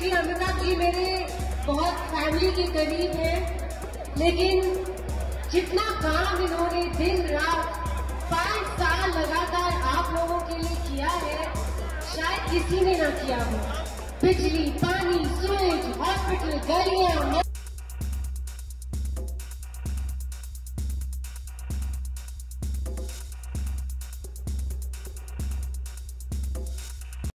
कि अमिताभ जी मेरे बहुत फैमिली के करीब हैं, लेकिन जितना काम इन्होंने दिन रात 5 साल लगातार आप लोगों के लिए किया है, शायद किसी ने ना किया हो। बिजली, पानी, सूरज, हॉस्पिटल, गलियां,